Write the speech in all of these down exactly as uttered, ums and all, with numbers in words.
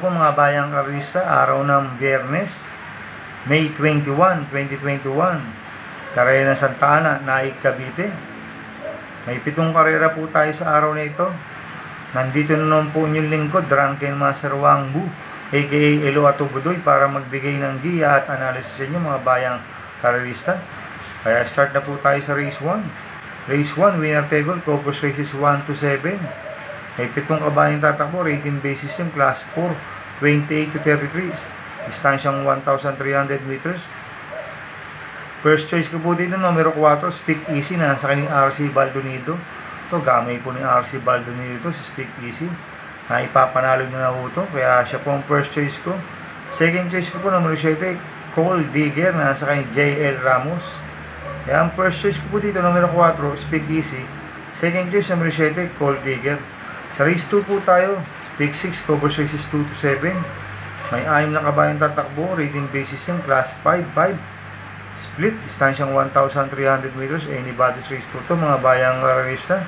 po mga bayang karista, araw ng Biyernes, May twenty-first, twenty twenty-one. Karera ng Santa Ana, Naik, Cavite. May pitong karera po tayo sa araw na ito. Nandito na naman po inyong lingkod, Drunken Master Wang Bu, aka Elo Atubudoy, para magbigay ng giya at analysis sa inyo mga bayang karerista. Kaya start na po tayo sa race one. Race one, winner table, focus races one to seven. May pitong kabayang tatakbo, rating basis yung class four, twenty-eight to thirty-three, distansyang one thousand three hundred meters. First choice ko po dito, numero four, Speak Easy, na sa kanyang R C Baldonido. Ito, gamay po ni R C Baldonido ito, si Speak Easy. Na ipapanalo niya na po ito, kaya siya po ang first choice ko. Second choice ko po, numero seven, Cold Digger, na sa kanyang J L Ramos. Kaya ang first choice ko po dito, numero four, Speak Easy. Second choice, numero seven, Cold Digger. Sa race two po tayo, pick six, cover races two to seven. May anim na kabayang tatakbo, rating basis yung class five, five. Split, distansyang one thousand three hundred meters, anybody's race po ito, mga bayang karerista.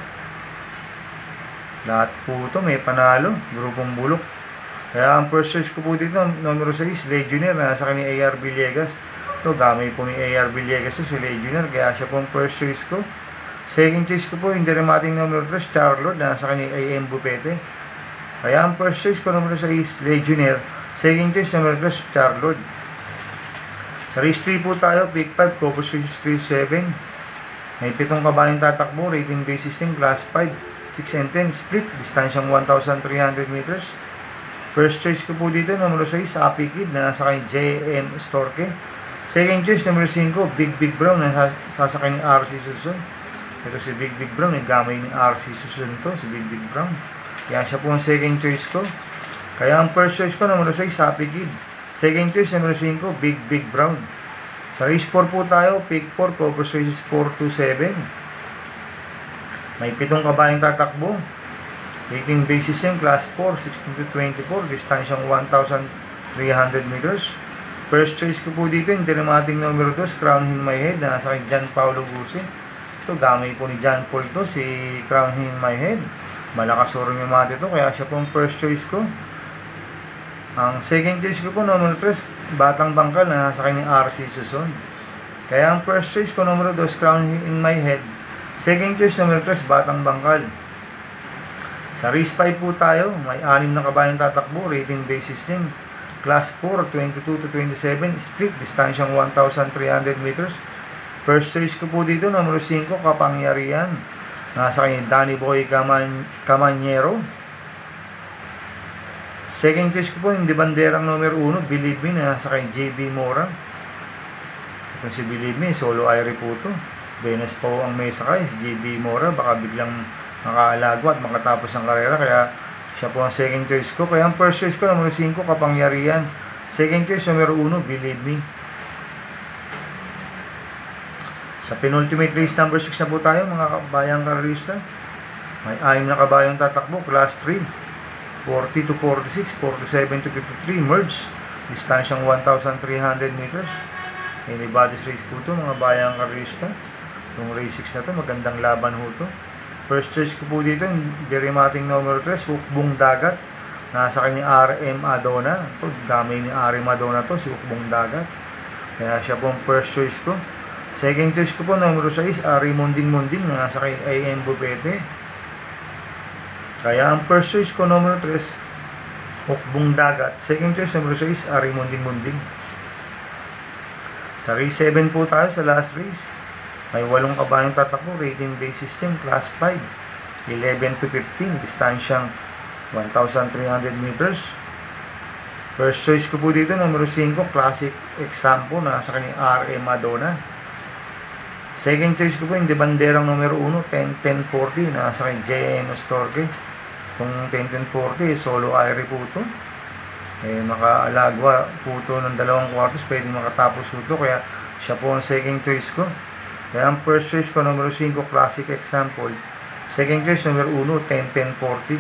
Lahat po ito may panalo, grupong bulok. Kaya ang first choice ko po dito, numero six, Legionnaire, na sa kanyang A R Villegas. Ito, gamay po ni A R Villegas ito, si Legionnaire, kaya siya po ang first choice ko. Second choice ko po, yung dramatic number three, Charlotte, na sa kanyang A M Bupete. Kaya ang first choice ko, number six, Legionnaire. Second choice, number three, Charlotte. Sa race three po tayo, pick five, Cobos races three to seven. May pitong kabayang tatakbo, rating basis yung class five, six and ten, split, distansyang one thousand three hundred meters. First choice ko po dito, number six, Happy Kid, na sa kanyang J M Storke. Second choice, number five, Big Big Brown, na sasakay ni R C Susun. Ito si Big Big Brown, yung gamay ni R C Susun to, si Big Big Brown. Kaya siya po ang second choice ko. Kaya ang first choice ko, number six, Happy Kid. Second choice, number five, Big Big Brown. Sa race four po tayo, pick four, cover races four to seven. May pitong kabayang tatakbo. Rating basis yung class four, sixteen to twenty-four, distansyang one thousand three hundred meters. First choice ko po dito, yung dramatic number two, Crown in My Head, na sa kay John Paulo Gusi. Ito, gamay po ni John Paul to, si Crown in My Head. Malakas orong yung mati ito, kaya siya po ang first choice ko. Ang second choice ko po, number three, Batang Bangkal, na nasa kanyang R C Susun. Kaya ang first choice ko, number two, Crown in My Head. Second choice, number three, Batang Bangkal. Sa race five po tayo, may anim na kabayang tatakbo, rating basis din. Class four, twenty-two to twenty-seven, split, distansyang one thousand three hundred meters. First choice ko po dito, number five, Kapangyarihan. Nasa kanyang Danny Boy Caman Camanyero. Second choice ko po, yung di banderang number one, Believe Me, na nasa kanyang J B Mora. Ito si Believe Me, solo Irie po ito. Benes po ang may sakay, si J B Mora. Baka biglang makaalago at makatapos ang karera. Kaya siya po ang second choice ko. Kaya ang first choice ko, number five, Kapangyarihan. Second choice, number one, Believe Me. Sa penultimate race number six na po tayo, mga kabayang karerista. May anim na kabayang tatakbo, class three, forty to forty-six, forty-seven to fifty-three, merge, distansyang one thousand three hundred meters. Anybody's race po ito, mga bayang karerista. Yung race six na ito, magandang laban po ito. First choice ko po dito, yung dramatic number three, Hukbong Dagat. Nasa kanya R M Adona. Ito, gamay ni R M Adona to, si Hukbong Dagat. Kaya siya po ang first choice ko. Second choice ko po, numero six, Ari Munding Munding, na nasa kay A M Bupete. Kaya ang first choice ko, numero three, Hukbong Dagat. Second choice, numero six, Ari Munding Munding. Sa race seven po tayo, sa last race. May walong kabayang tatakbo, rating base system, class five, eleven to fifteen, distansyang one thousand three hundred meters. First choice ko po dito, numero five, Classic Example, na sa kanyang R M Madonna. Second choice ko po, yung di banderang numero one, ten ten forty, na sa kanyang J M Storke. Itong ten ten forty, solo Irie po ito. Eh, makaalagwa po ito ng dalawang kwartos, pwede makatapos po ito, kaya siya po ang second choice ko. Kaya ang first choice ko, numero five, Classic Example. Second choice, numero one, ten ten forty.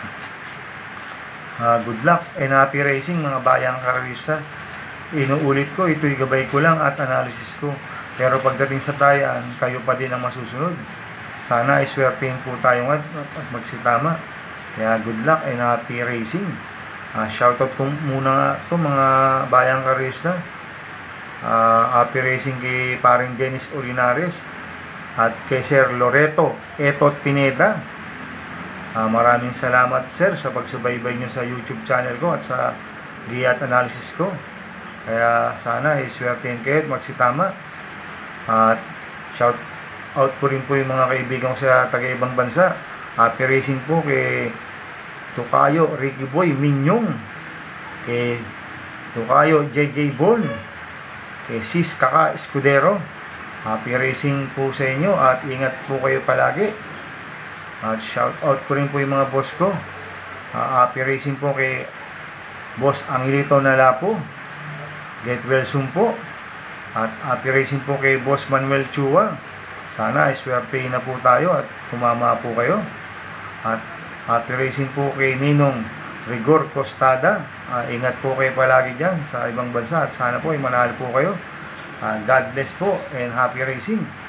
Uh, good luck and happy racing, mga bayang karerista. Inuulit ko, ito'y gabay ko lang at analysis ko. Pero pagdating sa tayaan, kayo pa din ang masusunod. Sana ay swertein po tayo at magsitama. Kaya good luck and happy racing. Uh, shoutout ko muna nga to mga bayang karista. Uh, happy racing kay paring Dennis Olinares at kay Sir Loreto Etot Pineda. Uh, maraming salamat sir sa pagsubaybay nyo sa YouTube channel ko at sa Giat analysis ko. Kaya sana iswertein kayo at magsitama. At shout out ko rin po yung mga kaibigan ko sa taga-ibang bansa. Happy racing po kay Tukayo Ricky Boy Minyong, kay Tukayo J J Bon, kay Sis Kaka Escudero. Happy racing po sa inyo at ingat po kayo palagi. At shout out ko rin po yung mga boss ko. Uh, happy racing po kay Boss Angelito Nalapo, get well soon po. At happy racing po kay Boss Manuel Chua. Sana iswertein na po tayo at tumama po kayo. At happy racing po kay Ninong Rigor Costada. Uh, ingat po kayo palagi dyan sa ibang bansa at sana po ay manalo po kayo. Uh, God bless po and happy racing.